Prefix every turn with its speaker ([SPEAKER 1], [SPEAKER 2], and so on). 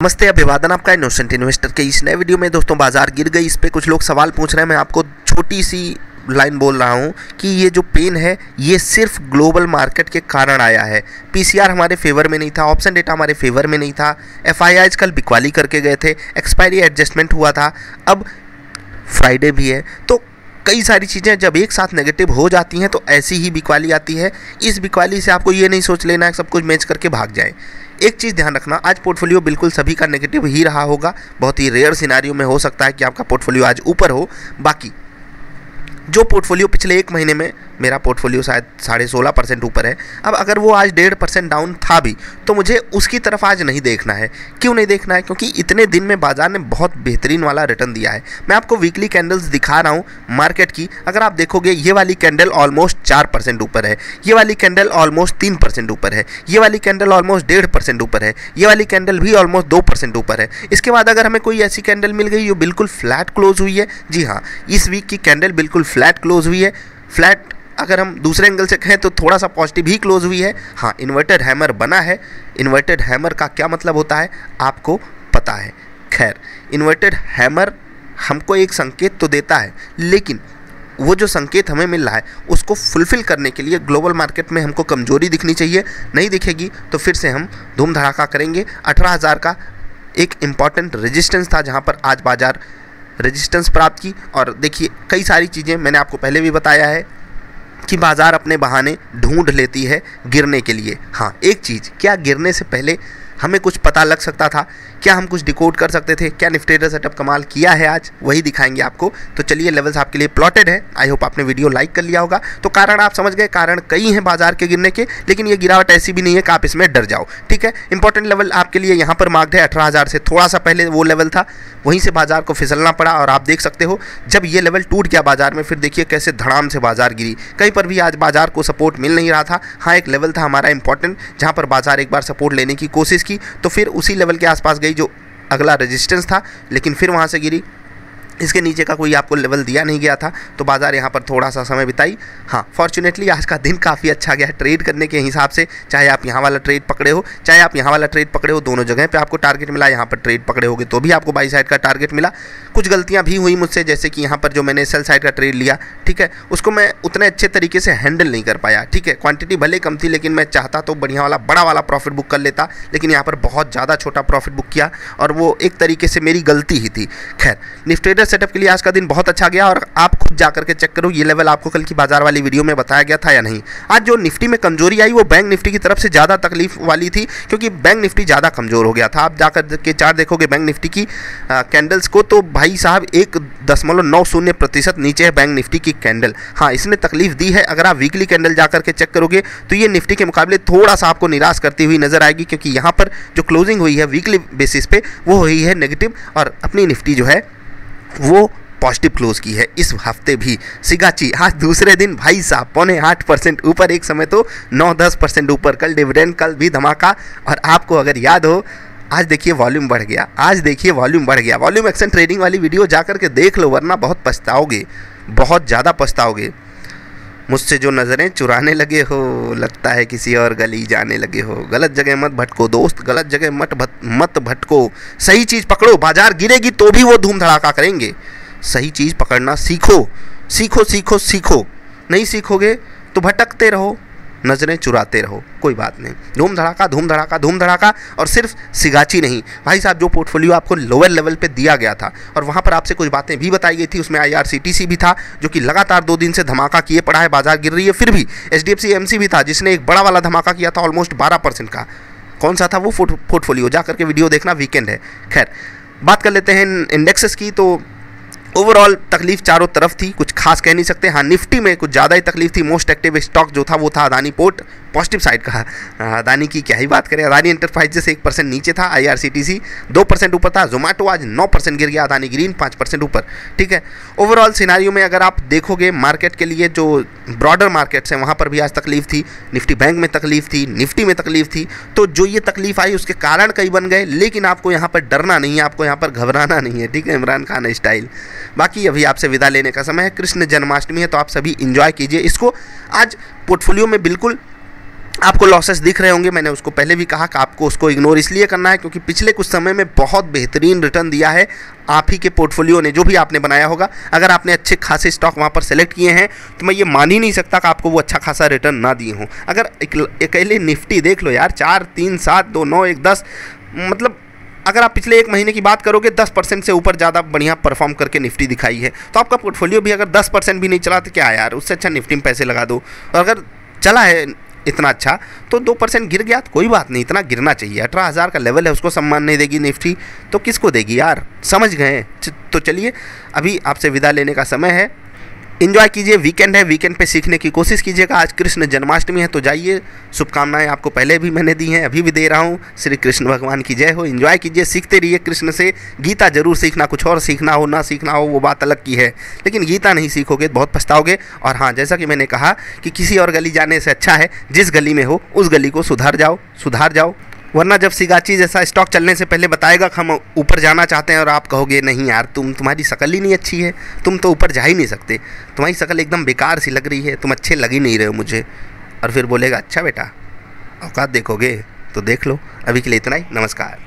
[SPEAKER 1] नमस्ते, अभिवादन आपका इनोसेंट इन्वेस्टर के इस नए वीडियो में। दोस्तों बाजार गिर गई, इस पे कुछ लोग सवाल पूछ रहे हैं। मैं आपको छोटी सी लाइन बोल रहा हूँ कि ये जो पेन है ये सिर्फ ग्लोबल मार्केट के कारण आया है। पीसीआर हमारे फेवर में नहीं था, ऑप्शन डेटा हमारे फेवर में नहीं था, एफआईआईज कल बिकवाली करके गए थे, एक्सपायरी एडजस्टमेंट हुआ था, अब फ्राइडे भी है, तो कई सारी चीज़ें जब एक साथ नेगेटिव हो जाती हैं तो ऐसी ही बिकवाली आती है। इस बिकवाली से आपको ये नहीं सोच लेना है सब कुछ मैच करके भाग जाए। एक चीज़ ध्यान रखना, आज पोर्टफोलियो बिल्कुल सभी का नेगेटिव ही रहा होगा। बहुत ही रेयर सिनारियो में हो सकता है कि आपका पोर्टफोलियो आज ऊपर हो। बाकी जो पोर्टफोलियो पिछले एक महीने में, मेरा पोर्टफोलियो शायद 16.5% ऊपर है, अब अगर वो आज 1.5% डाउन था भी तो मुझे उसकी तरफ आज नहीं देखना है। क्यों नहीं देखना है? क्योंकि इतने दिन में बाजार ने बहुत बेहतरीन वाला रिटर्न दिया है। मैं आपको वीकली कैंडल्स दिखा रहा हूँ मार्केट की। अगर आप देखोगे ये वाली कैंडल ऑलमोस्ट 4% ऊपर है, ये वाली कैंडल ऑलमोस्ट 3% ऊपर है, ये वाली कैंडल ऑलमोस्ट 1.5% ऊपर है, ये वाली कैंडल भी ऑलमोस्ट 2% ऊपर है। इसके बाद अगर हमें कोई ऐसी कैंडल मिल गई जो बिल्कुल फ्लैट क्लोज हुई है, जी हाँ, इस वीक की कैंडल बिल्कुल फ्लैट क्लोज हुई है। फ्लैट अगर हम दूसरे एंगल से कहें तो थोड़ा सा पॉजिटिव ही क्लोज हुई है। हाँ, इन्वर्टेड हैमर बना है। इन्वर्टेड हैमर का क्या मतलब होता है आपको पता है। खैर, इन्वर्टेड हैमर हमको एक संकेत तो देता है, लेकिन वो जो संकेत हमें मिल रहा है उसको फुलफ़िल करने के लिए ग्लोबल मार्केट में हमको कमजोरी दिखनी चाहिए। नहीं दिखेगी तो फिर से हम धूम धड़ाका करेंगे। 18,000 का एक इम्पॉर्टेंट रेजिस्टेंस था जहाँ पर आज बाजार रेजिस्टेंस प्राप्त की। और देखिए, कई सारी चीज़ें मैंने आपको पहले भी बताया है कि बाजार अपने बहाने ढूंढ लेती है गिरने के लिए। हाँ, एक चीज़, क्या गिरने से पहले हमें कुछ पता लग सकता था? क्या हम कुछ डिकोड कर सकते थे? क्या निफ्टी ट्रेडर सेटअप कमाल किया है आज? वही दिखाएंगे आपको। तो चलिए, लेवल्स आपके लिए प्लॉटेड है। आई होप आपने वीडियो लाइक कर लिया होगा। तो कारण आप समझ गए, कारण कई हैं बाजार के गिरने के, लेकिन ये गिरावट ऐसी भी नहीं है कि आप इसमें डर जाओ। ठीक है, इंपॉर्टेंट लेवल आपके लिए यहाँ पर मार्क्ड है 18,000 से थोड़ा सा पहले वो लेवल था, वहीं से बाजार को फिसलना पड़ा। और आप देख सकते हो जब ये लेवल टूट गया बाजार में, फिर देखिए कैसे धड़ाम से बाजार गिरी। कहीं पर भी आज बाजार को सपोर्ट मिल नहीं रहा था। हाँ, एक लेवल था हमारा इंपॉर्टेंट जहाँ पर बाजार एक बार सपोर्ट लेने की कोशिश की, तो फिर उसी लेवल के आसपास गई जो अगला रेजिस्टेंस था, लेकिन फिर वहाँ से गिरी। इसके नीचे का कोई आपको लेवल दिया नहीं गया था, तो बाजार यहाँ पर थोड़ा सा समय बिताई। हाँ, फॉर्चुनेटली आज का दिन काफ़ी अच्छा गया है ट्रेड करने के हिसाब से। चाहे आप यहाँ वाला ट्रेड पकड़े हो, चाहे आप यहाँ वाला ट्रेड पकड़े हो, दोनों जगह पे आपको टारगेट मिला। यहाँ पर ट्रेड पकड़े होगे तो भी आपको बाई साइड का टारगेट मिला। कुछ गलतियाँ भी हुई मुझसे, जैसे कि यहाँ पर जो मैंने सेल साइड का ट्रेड लिया, ठीक है, उसको मैं उतने अच्छे तरीके से हैंडल नहीं कर पाया। ठीक है, क्वांटिटी भले कम थी, लेकिन मैं चाहता तो बढ़िया वाला बड़ा वाला प्रॉफिट बुक कर लेता, लेकिन यहाँ पर बहुत ज़्यादा छोटा प्रॉफिट बुक किया और वो एक तरीके से मेरी गलती ही थी। खैर, निफ्टी ट्रेडर सेटअप के लिए आज का दिन बहुत अच्छा गया। और आप खुद जाकर के चेक करो, ये लेवल आपको कल की बाजार वाली वीडियो में बताया गया था या नहीं। आज जो निफ्टी में कमजोरी आई वो बैंक निफ्टी की तरफ से ज़्यादा तकलीफ वाली थी, क्योंकि बैंक निफ्टी ज़्यादा कमजोर हो गया था। आप जाकर के चार्ट देखोगे बैंक निफ्टी की कैंडल्स को, तो भाई साहब 1.90% नीचे है बैंक निफ्टी की कैंडल। हाँ, इसने तकलीफ दी है। अगर आप वीकली कैंडल जाकर के चेक करोगे तो ये निफ्टी के मुकाबले थोड़ा सा आपको निराश करती हुई नजर आएगी, क्योंकि यहाँ पर जो क्लोजिंग हुई है वीकली बेसिस पे वो हुई है नेगेटिव, और अपनी निफ्टी जो है वो पॉजिटिव क्लोज की है इस हफ्ते भी। सिगाची आज दूसरे दिन भाई साहब 0.8% ऊपर, एक समय तो 9-10% ऊपर। कल डिविडेंड, कल भी धमाका। और आपको अगर याद हो, आज देखिए वॉल्यूम बढ़ गया। आज देखिए वॉल्यूम बढ़ गया। वॉल्यूम एक्शन ट्रेडिंग वाली वीडियो जाकर के देख लो, वरना बहुत पछताओगे, बहुत ज़्यादा पछताओगे। मुझसे जो नज़रें चुराने लगे हो, लगता है किसी और गली जाने लगे हो। गलत जगह मत भटको दोस्त, गलत जगह मत भटको। सही चीज़ पकड़ो, बाजार गिरेगी तो भी वो धूम धड़ाका करेंगे। सही चीज़ पकड़ना सीखो, सीखो सीखो सीखो। नहीं सीखोगे तो भटकते रहो, नज़रें चुराते रहो, कोई बात नहीं। धूम धड़ाका धूम धड़ाका धूम धड़ाका। और सिर्फ सिगाची नहीं भाई साहब, जो पोर्टफोलियो आपको लोअर लेवल पे दिया गया था और वहाँ पर आपसे कुछ बातें भी बताई गई थी, उसमें IRCTC भी था जो कि लगातार 2 दिन से धमाका किए पड़ा है, बाजार गिर रही है। फिर भी HDFC AMC भी था जिसने एक बड़ा वाला धमाका किया था ऑलमोस्ट 12% का। कौन सा था वो पोर्टफोलियो? जाकर के वीडियो देखना, वीकेंड है। खैर, बात कर लेते हैं इंडेक्सेस की। तो ओवरऑल तकलीफ चारों तरफ थी, कुछ खास कह नहीं सकते। हाँ, निफ्टी में कुछ ज़्यादा ही तकलीफ थी। मोस्ट एक्टिव स्टॉक जो था वो था अदानी पोर्ट, पॉजिटिव साइड का। अदानी की क्या ही बात करें, अदानी एंटरप्राइजेस 1% नीचे था, IRCTC 2% ऊपर था, जोमेटो आज 9% गिर गया, अदानी ग्रीन 5% ऊपर। ठीक है, ओवरऑल सिनारियो में अगर आप देखोगे मार्केट के लिए जो ब्रॉडर मार्केट्स हैं वहाँ पर भी आज तकलीफ थी। निफ्टी बैंक में तकलीफ थी, निफ्टी में तकलीफ थी। तो जो ये तकलीफ आई उसके कारण कई बन गए, लेकिन आपको यहाँ पर डरना नहीं है, आपको यहाँ पर घबराना नहीं है। ठीक है, इमरान खान स्टाइल। बाकी अभी आपसे विदा लेने का समय है। कृष्ण जन्माष्टमी है तो आप सभी इंजॉय कीजिए इसको। आज पोर्टफोलियो में बिल्कुल आपको लॉसेस दिख रहे होंगे, मैंने उसको पहले भी कहा कि आपको उसको इग्नोर इसलिए करना है क्योंकि पिछले कुछ समय में बहुत बेहतरीन रिटर्न दिया है आप ही के पोर्टफोलियो ने, जो भी आपने बनाया होगा। अगर आपने अच्छे खासे स्टॉक वहाँ पर सेलेक्ट किए हैं तो मैं ये मान ही नहीं सकता कि आपको वो अच्छा खासा रिटर्न ना दिए हों। अगर अकेले निफ्टी देख लो यार, 4, 3, 7, 2, 9, 1, 10, मतलब अगर आप पिछले 1 महीने की बात करोगे 10% से ऊपर ज़्यादा बढ़िया परफॉर्म करके निफ्टी दिखाई है। तो आपका पोर्टफोलियो भी अगर 10% भी नहीं चला तो क्या यार, उससे अच्छा निफ्टी में पैसे लगा दो। और अगर चला है इतना अच्छा तो 2% गिर गया तो कोई बात नहीं, इतना गिरना चाहिए। 18,000 का लेवल है, उसको सम्मान नहीं देगी निफ्टी तो किसको देगी यार, समझ गए। तो चलिए अभी आपसे विदा लेने का समय है। एंजॉय कीजिए, वीकेंड है, वीकेंड पे सीखने की कोशिश कीजिएगा। आज कृष्ण जन्माष्टमी है तो जाइए, शुभकामनाएं आपको पहले भी मैंने दी हैं, अभी भी दे रहा हूँ। श्री कृष्ण भगवान की जय हो। एंजॉय कीजिए, सीखते रहिए कृष्ण से। गीता जरूर सीखना, कुछ और सीखना हो ना सीखना हो वो बात अलग की है, लेकिन गीता नहीं सीखोगे बहुत पछताओगे। और हाँ, जैसा कि मैंने कहा कि किसी और गली जाने से अच्छा है जिस गली में हो उस गली को सुधार जाओ। वरना जब सिगाची जैसा स्टॉक चलने से पहले बताएगा कि हम ऊपर जाना चाहते हैं और आप कहोगे नहीं यार, तुम्हारी शक्ल ही नहीं अच्छी है, तुम तो ऊपर जा ही नहीं सकते, तुम्हारी शक्ल एकदम बेकार सी लग रही है, तुम अच्छे लग ही नहीं रहे हो मुझे। और फिर बोलेगा अच्छा बेटा औकात देखोगे तो देख लो। अभी के लिए इतना ही, नमस्कार।